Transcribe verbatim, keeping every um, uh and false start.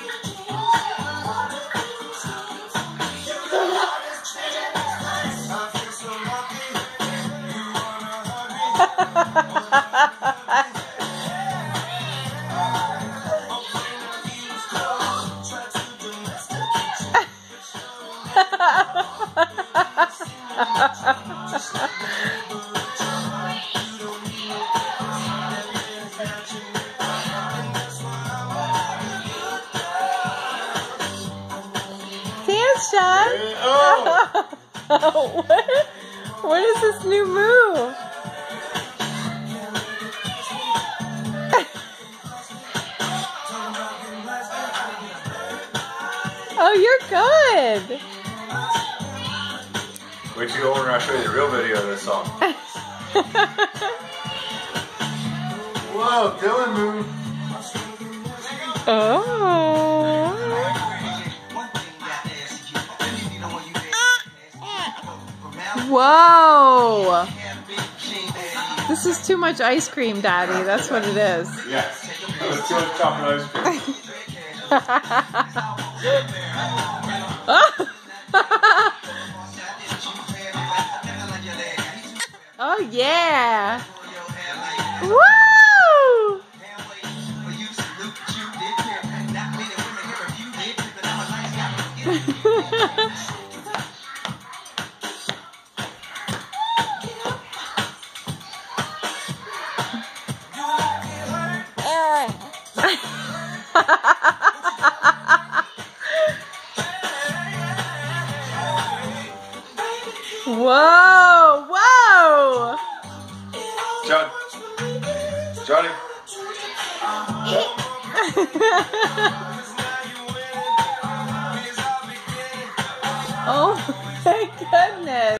Dance, John. Oh. what? What is this new move? Oh, you're good. Wait till you go over and I'll show you the real video of this song. Whoa, Dylan move. Oh. Whoa. This is too much ice cream, Daddy. That's what it is. Yes. That was too much chocolate ice cream. Oh yeah! Woo! Whoa! Whoa! John. Johnny. Oh my goodness.